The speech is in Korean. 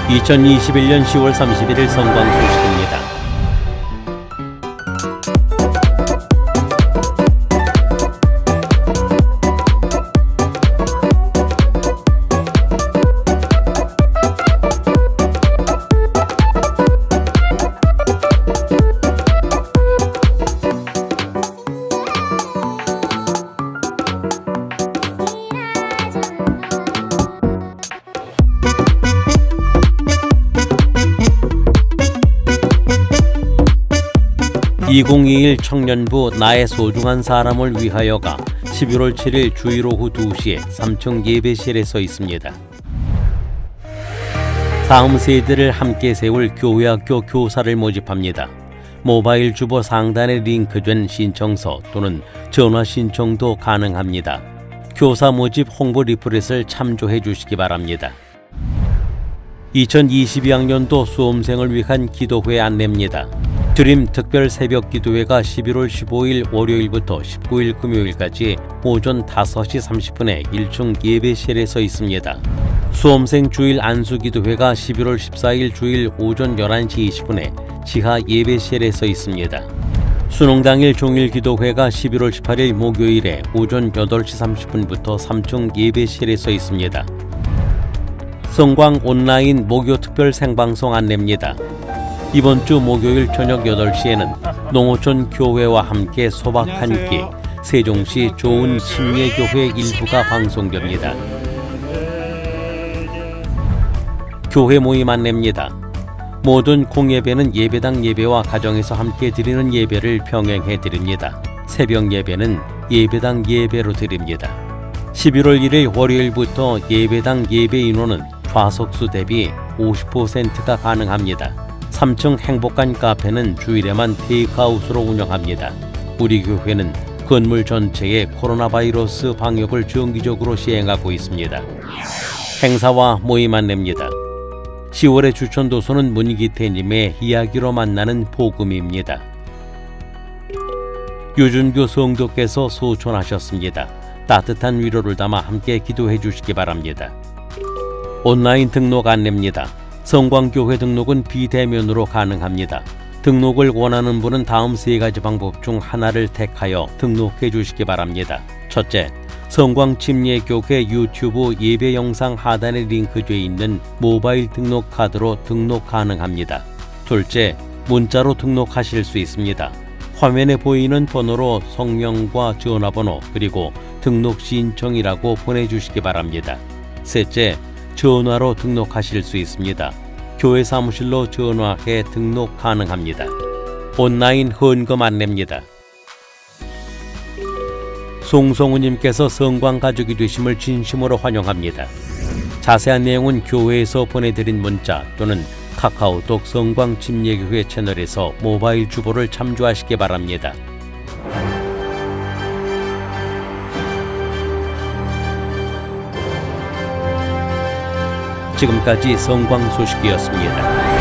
2021년 10월 31일 성광 소식입니다. (2021) 청년부 나의 소중한 사람을 위하여가 11월 7일 주일 오후 2시에 3층 예배실에 서 있습니다. 다음 세대를 함께 세울 교회학교 교사를 모집합니다. 모바일 주보 상단에 링크된 신청서 또는 전화 신청도 가능합니다. 교사 모집 홍보 리플렛을 참조해 주시기 바랍니다. 2022학년도 수험생을 위한 기도회 안내입니다. 드림 특별 새벽 기도회가 11월 15일 월요일부터 19일 금요일까지 오전 5시 30분에 1층 예배실에서 있습니다. 수험생 주일 안수 기도회가 11월 14일 주일 오전 11시 20분에 지하 예배실에서 있습니다. 수능 당일 종일 기도회가 11월 18일 목요일에 오전 8시 30분부터 3층 예배실에서 있습니다. 성광 온라인 목요 특별 생방송 안내입니다. 이번 주 목요일 저녁 8시에는 농어촌 교회와 함께 소박 한 끼 세종시 좋은 침례교회 일부가 방송됩니다. 교회 모임 안내입니다. 모든 공예배는 예배당 예배와 가정에서 함께 드리는 예배를 병행해 드립니다. 새벽 예배는 예배당 예배로 드립니다. 11월 1일 월요일부터 예배당 예배 인원은 좌석수 대비 50%가 가능합니다. 3층 행복한 카페는 주일에만 테이크아웃으로 운영합니다. 우리 교회는 건물 전체에 코로나 바이러스 방역을 정기적으로 시행하고 있습니다. 행사와 모임 안내입니다. 10월의 추천 도서는 문기태님의 이야기로 만나는 복음입니다. 유준규 성도께서 소천하셨습니다. 따뜻한 위로를 담아 함께 기도해 주시기 바랍니다. 온라인 등록 안내입니다. 성광교회 등록은 비대면으로 가능합니다. 등록을 원하는 분은 다음 3가지 방법 중 하나를 택하여 등록해 주시기 바랍니다. 첫째, 성광침례교회 유튜브 예배 영상 하단에 링크되어 있는 모바일 등록 카드로 등록 가능합니다. 둘째, 문자로 등록하실 수 있습니다. 화면에 보이는 번호로 성명과 전화번호 그리고 등록 신청이라고 보내주시기 바랍니다. 셋째, 전화로 등록하실 수 있습니다. 교회 사무실로 전화해 등록 가능합니다. 온라인 헌금 안내입니다. 송성우님께서 성광 가족이 되심을 진심으로 환영합니다. 자세한 내용은 교회에서 보내드린 문자 또는 카카오톡 성광 침례교회 채널에서 모바일 주보를 참조하시기 바랍니다. 지금까지 성광 소식이었습니다.